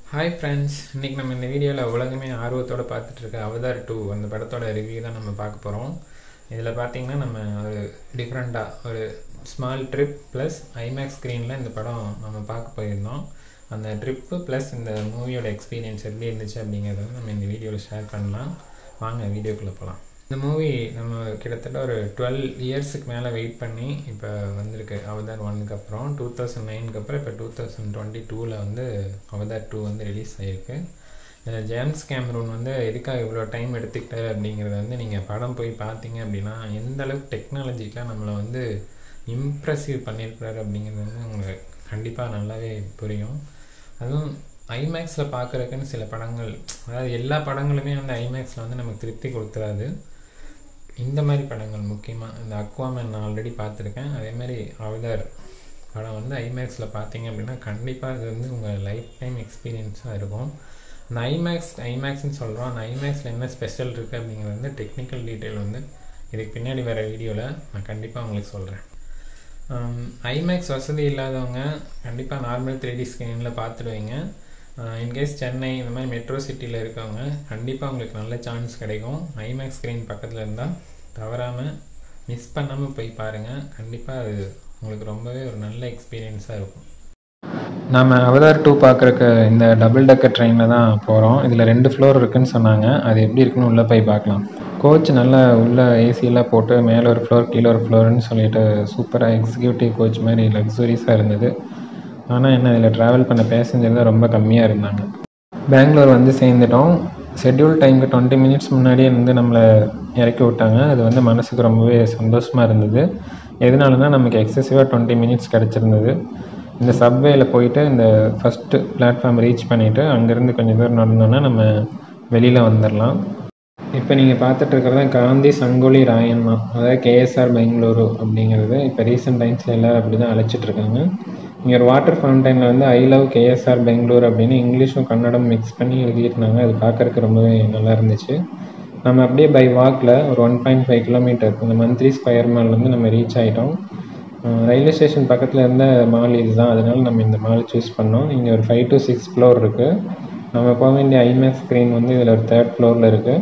Hi friends, இன்னைக்கு நம்ம இந்த வீடியோவில் உலகமே ஆர்வத்தோட பார்த்துட்டு இருக்க அவதார் 2 அந்த படத்தோட ரிவ்யூ தான் நம்ம பார்க்க போகிறோம். இதில் பார்த்தீங்கன்னா நம்ம ஒரு டிஃப்ரெண்ட்டாக ஒரு ஸ்மால் ட்ரிப் ப்ளஸ் ஐமேக்ஸ் ஸ்க்ரீனில் இந்த படம் நம்ம பார்க்க போயிருந்தோம். அந்த ட்ரிப்பு ப்ளஸ் இந்த மூவியோட எக்ஸ்பீரியன்ஸ் எப்படி இருந்துச்சு அப்படிங்கிறத வந்து நம்ம இந்த வீடியோவில் ஷேர் பண்ணலாம். வாங்க வீடியோக்குள்ளே போகலாம். இந்த மூவி நம்ம கிட்டத்தட்ட ஒரு 12 இயர்ஸுக்கு மேலே வெயிட் பண்ணி இப்போ வந்திருக்கு. அவதார் 1க்கு அப்புறம் 2009க்கு அப்புறம் இப்போ 2022 வந்து அவதார் 2 வந்து ரிலீஸ் ஆகிருக்கு. இதில் ஜேம்ஸ் கேமரூன் வந்து எதுக்காக இவ்வளோ டைம் எடுத்துக்கிட்டாரு அப்படிங்கிறத வந்து நீங்கள் படம் போய் பார்த்தீங்க அப்படின்னா எந்த அளவுக்கு டெக்னாலஜிக்கெலாம் நம்மளை வந்து இம்ப்ரெசிவ் பண்ணியிருக்கிறாரு அப்படிங்கிறது வந்து உங்களுக்கு கண்டிப்பாக நல்லாவே புரியும். அதுவும் ஐமேக்ஸில் பார்க்குறதுக்குன்னு சில படங்கள், அதாவது எல்லா படங்களுமே வந்து ஐமேக்ஸில் வந்து நமக்கு திருப்தி கொடுத்துறாது. இந்த மாதிரி படங்கள் முக்கியமாக இந்த அக்வாமேன் நான் ஆல்ரெடி பார்த்துருக்கேன். அதேமாதிரி அவதார் படம் வந்து ஐமேக்ஸில் பார்த்தீங்க அப்படின்னா கண்டிப்பாக அது வந்து உங்கள் லைஃப் டைம் எக்ஸ்பீரியன்ஸாக இருக்கும். அந்த ஐமேக்ஸ்ன்னு சொல்கிறோம். அந்த ஐமேக்ஸில் என்ன ஸ்பெஷல் இருக்குது அப்படிங்கிறது வந்து டெக்னிக்கல் டீட்டெயில் வந்து இதுக்கு பின்னாடி வர வீடியோவில் நான் கண்டிப்பாக உங்களுக்கு சொல்கிறேன். ஐமேக்ஸ் வசதி இல்லாதவங்க கண்டிப்பாக நார்மல் 3D ஸ்க்ரீனில் பார்த்துடுவீங்க. இன்கேஸ் சென்னை இந்த மாதிரி மெட்ரோ சிட்டியில் இருக்கவங்க கண்டிப்பாக உங்களுக்கு நல்ல சான்ஸ் கிடைக்கும். ஐமேக்ஸ் ஸ்க்ரீன் பக்கத்தில் இருந்தால் தவறாமல் மிஸ் பண்ணாமல் போய் பாருங்கள். கண்டிப்பாக அது உங்களுக்கு ரொம்பவே ஒரு நல்ல எக்ஸ்பீரியன்ஸாக இருக்கும். நம்ம அவதார் 2 பார்க்குறக்கு இந்த டபுள் டெக்கர் ட்ரெயினில் தான் போகிறோம். இதில் 2 ஃப்ளோர் இருக்குதுன்னு சொன்னாங்க. அது எப்படி இருக்குன்னு உள்ளே போய் பார்க்கலாம். கோச் நல்லா உள்ளே ஏசியெல்லாம் போட்டு மேலே ஒரு ஃப்ளோர் கீழே ஒரு ஃப்ளோர்னு சொல்லிட்டு சூப்பராக எக்ஸிக்யூட்டிவ் கோச் மாதிரி லக்ஸுரியஸாக இருந்தது. ஆனால் என்ன, இதில் ட்ராவல் பண்ண பேசஞ்சர் தான் ரொம்ப கம்மியாக இருந்தாங்க. பெங்களூர் வந்து சேர்ந்துட்டோம். ஷெட்யூல் டைமுக்கு 20 மினிட்ஸ் முன்னாடியே வந்து நம்மளை இறக்கி விட்டாங்க. அது வந்து மனசுக்கு ரொம்பவே சந்தோஷமாக இருந்தது. எதனாலனா நமக்கு எக்ஸசிவாக 20 மினிட்ஸ் கிடச்சிருந்தது. இந்த சப்வேயில் போயிட்டு இந்த ஃபஸ்ட்டு பிளாட்ஃபார்ம் ரீச் பண்ணிவிட்டு அங்கேருந்து கொஞ்சம் தூரம் நடந்தோன்னா நம்ம வெளியில் வந்துடலாம். இப்போ நீங்கள் பார்த்துட்ருக்கிறது தான் காந்தி சங்கொலி ராயண்ணா, அதாவது கேஎஸ்ஆர் பெங்களூரு அப்படிங்கிறது. இப்போ ரீசெண்ட் டைம்ஸில் எல்லோரும் அப்படி தான் அழைச்சிட்ருக்காங்க. இங்கே ஒரு வாட்டர் ஃபவுண்டைனில் வந்து ஐ லவ் கேஎஸ்ஆர் பெங்களூர் அப்படின்னு இங்கிலீஷும் கன்னடம் மிக்ஸ் பண்ணி எழுதியிருந்தாங்க. அது பார்க்குறதுக்கு ரொம்பவே நல்லா இருந்துச்சு. நம்ம அப்படியே பை வாக்கில் ஒரு 1.5 கிலோமீட்டர் இந்த மந்த்ரி ஸ்கொயர் மால்லேருந்து நம்ம ரீச் ஆகிட்டோம். ரயில்வே ஸ்டேஷன் பக்கத்தில் இருந்த மால் இது தான், அதனால நம்ம இந்த மால் சூஸ் பண்ணோம். இங்கே ஒரு 5 to 6 ஃப்ளோர் இருக்குது. நம்ம போக வேண்டிய ஐமேக்ஸ் ஸ்க்ரீன் வந்து இதில் ஒரு 3rd ஃப்ளோரில் இருக்குது.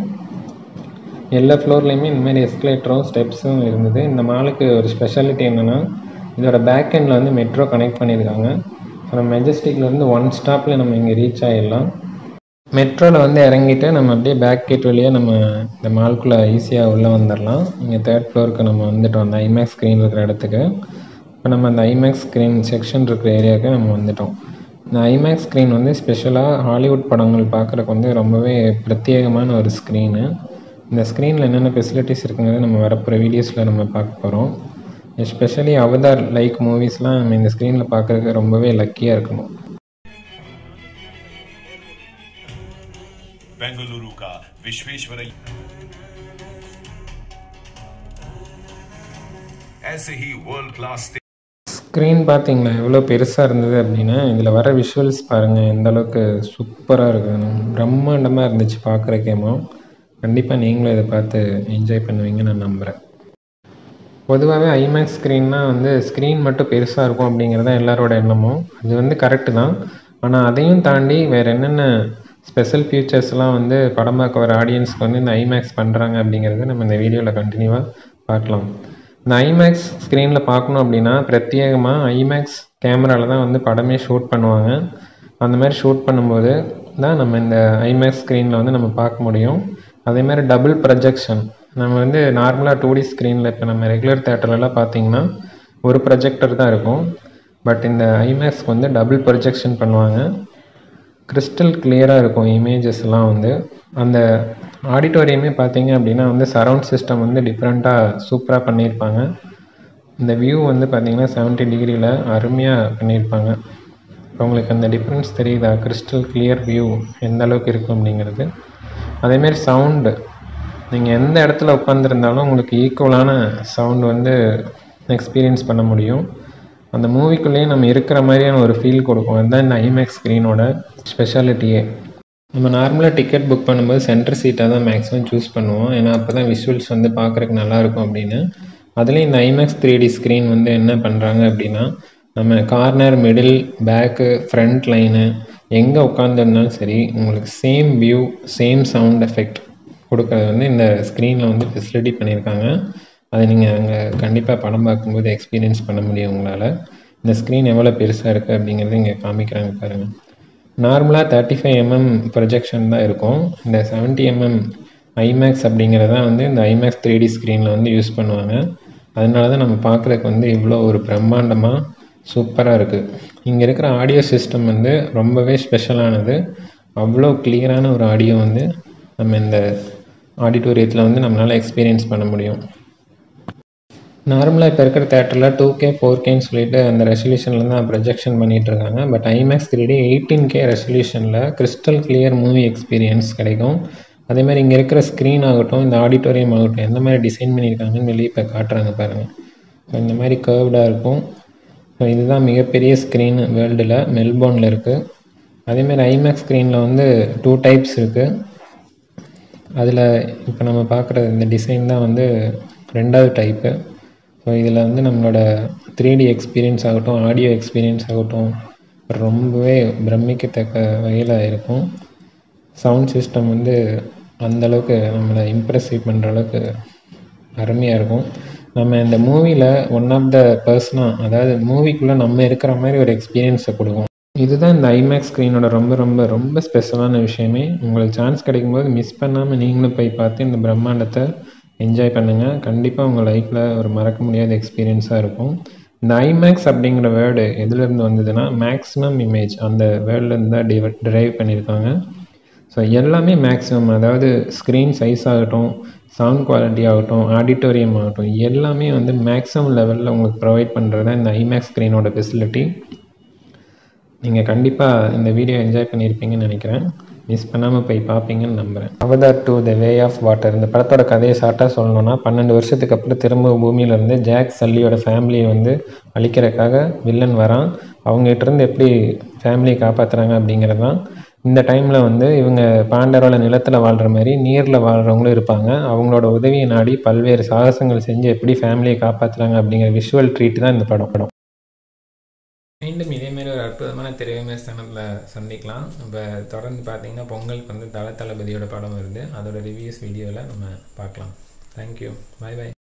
எல்லா ஃப்ளோர்லேயுமே இந்தமாதிரி எஸ்கலேட்டரும் ஸ்டெப்ஸும் இருந்தது. இந்த மாலுக்கு ஒரு ஸ்பெஷாலிட்டி என்னென்னா இதோட பேக் எண்டில் வந்து மெட்ரோ கனெக்ட் பண்ணியிருக்காங்க. ஸோ நம்ம மெஜஸ்டிக்லேருந்து 1 ஸ்டாப்பில் நம்ம இங்கே ரீச் ஆகிடலாம். மெட்ரோவில் வந்து இறங்கிட்டு நம்ம அப்படியே பேக் கேட் வழியாக நம்ம இந்த மால்குள்ளே ஈஸியாக உள்ளே வந்துடலாம். இங்கே 3rd ஃப்ளோருக்கு நம்ம வந்துட்டோம், அந்த ஐமேக்ஸ் ஸ்க்ரீன் இருக்கிற இடத்துக்கு. இப்போ நம்ம அந்த ஐமேக்ஸ் ஸ்க்ரீன் செக்ஷன் இருக்கிற ஏரியாவுக்கு நம்ம வந்துட்டோம். இந்த ஐமேக்ஸ் ஸ்க்ரீன் வந்து ஸ்பெஷலாக ஹாலிவுட் படங்கள் பார்க்குறக்கு வந்து ரொம்பவே பிரத்யேகமான ஒரு ஸ்க்ரீனு. இந்த ஸ்க்ரீனில் என்னென்ன ஃபெசிலிட்டிஸ் இருக்குங்கிறது நம்ம வரப்போகிற வீடியோஸில் நம்ம பார்க்க போகிறோம். எஸ்பெஷலி அவதார் லைக் மூவிஸ்லாம் நம்ம இந்த ஸ்க்ரீனில் பார்க்குறதுக்கு ரொம்பவே லக்கியாக இருக்கணும். बेंगलुरु का विश्वेश्वरैया ऐसे ही वर्ल्ड क्लास ஸ்க்ரீன் பார்த்தீங்களா எவ்வளோ பெருசாக இருந்தது அப்படின்னா. இதில் வர விஷுவல்ஸ் பாருங்கள் எந்த அளவுக்கு சூப்பராக இருக்குது, பிரம்மாண்டமாக இருந்துச்சு பார்க்குறக்கேமோ. கண்டிப்பாக நீங்களும் இதை பார்த்து என்ஜாய் பண்ணுவீங்கன்னு நான் நம்புகிறேன். பொதுவாகவே ஐமேக்ஸ் ஸ்க்ரீன்னால் வந்து ஸ்க்ரீன் மட்டும் பெருசாக இருக்கும் அப்படிங்கிறது தான் எல்லாரோட எண்ணமும். அது வந்து கரெக்டு தான். ஆனால் அதையும் தாண்டி வேறு என்னென்ன ஸ்பெஷல் ஃபீச்சர்ஸ்லாம் வந்து படம் பார்க்க வர ஆடியன்ஸ்க்கு வந்து இந்த ஐமேக்ஸ் பண்ணுறாங்க அப்படிங்கிறது நம்ம இந்த வீடியோவில் கண்டினியூவாக பார்க்கலாம். இந்த ஐமேக்ஸ் ஸ்க்ரீனில் பார்க்கணும் அப்படின்னா பிரத்யேகமாக ஐமேக்ஸ் கேமராவில் தான் வந்து படமே ஷூட் பண்ணுவாங்க. அந்த மாதிரி ஷூட் பண்ணும்போது தான் நம்ம இந்த ஐமேக்ஸ் ஸ்க்ரீனில் வந்து நம்ம பார்க்க முடியும். அதேமாதிரி டபுள் ப்ரொஜெக்ஷன். நம்ம வந்து நார்மலாக 2D ஸ்க்ரீனில் இப்போ நம்ம ரெகுலர் தேட்டர்லலாம் பார்த்தீங்கன்னா ஒரு ப்ரொஜெக்டர் தான் இருக்கும். பட் இந்த ஐமேக்ஸ்க்கு வந்து டபுள் ப்ரொஜெக்ஷன் பண்ணுவாங்க. கிறிஸ்டல் கிளியராக இருக்கும் இமேஜஸ்லாம் வந்து. அந்த ஆடிட்டோரியமே பார்த்தீங்க அப்படின்னா வந்து சரவுண்ட் சிஸ்டம் வந்து டிஃப்ரெண்ட்டாக சூப்பராக பண்ணியிருப்பாங்க. இந்த வியூ வந்து பார்த்திங்கன்னா 70 டிகிரியில் அருமையாக பண்ணியிருப்பாங்க. உங்களுக்கு அந்த டிஃப்ரென்ஸ் தெரியுதா? கிறிஸ்டல் கிளியர் வியூ எந்த அளவுக்கு இருக்கும் அப்படிங்கிறது. அதேமாரி சவுண்டு, நீங்கள் எந்த இடத்துல உட்காந்துருந்தாலும் உங்களுக்கு ஈக்குவலான சவுண்டு வந்து எக்ஸ்பீரியன்ஸ் பண்ண முடியும். அந்த மூவிக்குள்ளேயே நம்ம இருக்கிற மாதிரியான ஒரு ஃபீல் கொடுக்கும். அதுதான் இந்த ஐமேக்ஸ் ஸ்க்ரீனோட ஸ்பெஷாலிட்டியே. நம்ம நார்மலாக டிக்கெட் புக் பண்ணும்போது சென்டர் சீட்டாக தான் மேக்ஸிமம் சூஸ் பண்ணுவோம். ஏன்னா அப்போ தான் விஷுவல்ஸ் வந்து பார்க்குறக்கு நல்லாயிருக்கும் அப்படின்னு. அதுலேயும் இந்த ஐமேக்ஸ் 3D ஸ்க்ரீன் வந்து என்ன பண்ணுறாங்க அப்படின்னா நம்ம corner, middle, back, front line எங்கே உட்காந்துருந்தாலும் சரி உங்களுக்கு same view same sound effect கொடுக்கறது வந்து இந்த ஸ்க்ரீனில் வந்து ஃபெசிலிட்டி பண்ணியிருக்காங்க. அதை நீங்கள் அங்கே கண்டிப்பாக படம் பார்க்கும்போது எக்ஸ்பீரியன்ஸ் பண்ண முடியும் உங்களால். இந்த ஸ்க்ரீன் எவ்வளோ பெருசாக இருக்குது அப்படிங்கிறது இங்கே காமிக்கிறாங்க பாருங்கள். நார்மலாக 35mm ப்ரொஜெக்ஷன் தான் இருக்கும். இந்த 70mm ஐமேக்ஸ் அப்படிங்கிறதான் வந்து இந்த IMAX3D ஸ்க்ரீனில் வந்து யூஸ் பண்ணுவாங்க. அதனால தான் நம்ம பார்க்குறதுக்கு வந்து இவ்வளோ ஒரு பிரம்மாண்டமாக சூப்பராக இருக்குது. இங்கே இருக்கிற ஆடியோ சிஸ்டம் வந்து ரொம்பவே ஸ்பெஷலானது. அவ்வளோ கிளியரான ஒரு ஆடியோ வந்து நம்ம இந்த ஆடிட்டோரியத்தில் வந்து நம்மளால் எக்ஸ்பீரியன்ஸ் பண்ண முடியும். நார்மலாக இப்போ இருக்கிற தேட்டரில் 2K 4Kன்னு சொல்லிட்டு அந்த ரெசல்யூஷனில் தான் ப்ரொஜெக்ஷன் பண்ணிகிட்ருக்காங்க. பட் IMAX3D 18K ரெசல்யூஷனில் கிறிஸ்டல் கிளியர் மூவி எக்ஸ்பீரியன்ஸ் கிடைக்கும். அதேமாதிரி இங்கே இருக்கிற ஸ்க்ரீன் ஆகட்டும், இந்த ஆடிட்டோரியம் ஆகட்டும், எந்த மாதிரி டிசைன் பண்ணியிருக்காங்கன்னு வெளியே இப்போ காட்டுறாங்க பாருங்கள். இந்த மாதிரி கர்வ்டாக இருக்கும். ஸோ இதுதான் மிகப்பெரிய ஸ்க்ரீன் வேர்ல்டில், மெல்போர்னில் இருக்குது. அதேமாதிரி IMAX ஸ்க்ரீனில் வந்து 2 டைப்ஸ் இருக்குது. அதில் இப்போ நம்ம பார்க்குற இந்த டிசைன் தான் வந்து 2வது டைப்பு. ஸோ இதில் வந்து நம்மளோட 3D எக்ஸ்பீரியன்ஸ் ஆகட்டும், ஆடியோ எக்ஸ்பீரியன்ஸ் ஆகட்டும் ரொம்பவே பிரமிக்கத்தக்க வகையில் இருக்கும். சவுண்ட் சிஸ்டம் வந்து அந்தளவுக்கு நம்மளை இம்ப்ரெசிவ் பண்ணுற அளவுக்கு அருமையாக இருக்கும். நம்ம இந்த மூவியில் ஒன் ஆஃப் த பர்சனாக, அதாவது மூவிக்குள்ளே நம்ம இருக்கிற மாதிரி ஒரு எக்ஸ்பீரியன்ஸை கொடுக்கும். இதுதான் இந்த IMAX ஸ்க்ரீனோட ரொம்ப ரொம்ப ரொம்ப ஸ்பெஷலான விஷயமே. உங்களுக்கு சான்ஸ் கிடைக்கும்போது மிஸ் பண்ணாமல் நீங்களும் போய் பார்த்து இந்த பிரம்மாண்டத்தை என்ஜாய் பண்ணுங்கள். கண்டிப்பாக உங்கள் லைஃப்பில் ஒரு மறக்க முடியாத எக்ஸ்பீரியன்ஸாக இருக்கும். இந்த IMAX அப்படிங்கிற வேர்டு எதுலேருந்து வந்ததுன்னா மேக்ஸிமம் இமேஜ் அந்த வேர்ட்லேருந்து தான் டிரைவ் பண்ணியிருக்காங்க. ஸோ எல்லாமே மேக்ஸிமம், அதாவது ஸ்க்ரீன் சைஸ் ஆகட்டும், சவுண்ட் குவாலிட்டி ஆகட்டும், ஆடிட்டோரியம் ஆகட்டும், எல்லாமே வந்து மேக்ஸிமம் லெவலில் உங்களுக்கு ப்ரொவைட் பண்ணுறது தான் இந்த IMAX ஸ்க்ரீனோட ஃபெசிலிட்டி. நீங்கள் கண்டிப்பாக இந்த வீடியோ என்ஜாய் பண்ணியிருப்பீங்கன்னு நினைக்கிறேன். மிஸ் பண்ணாமல் போய் பார்ப்பீங்கன்னு நம்புகிறேன். Avatar 2 the way of water. இந்த படத்தோட கதையை ஷார்ட்டாக சொல்லணும்னா 12 வருஷத்துக்கு அப்புறம் திரும்ப பூமியிலேருந்து ஜாக் சல்லியோட ஃபேமிலியை வந்து அழிக்கிறதுக்காக வில்லன் வரான். அவங்ககிட்டருந்து எப்படி ஃபேமிலியை காப்பாற்றுறாங்க அப்படிங்கிறது தான். இந்த டைமில் வந்து இவங்க பாண்டரோட நிலத்தில் வாழ்கிற மாதிரி நீரில் வாழ்கிறவங்களும் இருப்பாங்க. அவங்களோட உதவியை நாடி பல்வேறு சாகசங்கள் செஞ்சு எப்படி ஃபேமிலியை காப்பாற்றுறாங்க அப்படிங்கிற விஷுவல் ட்ரீட் தான் இந்த படம். மீண்டும் இதேமாரி ஒரு அற்புதமான திரைவிமர்சனத்தில் சந்திக்கலாம். இப்போ தொடர்ந்து பார்த்தீங்கன்னா பொங்கலுக்கு வந்து தளபதியோட படம் வருது. அதோட ரிவ்யூஸ் வீடியோவில் நம்ம பார்க்கலாம். தேங்க்யூ. Bye by.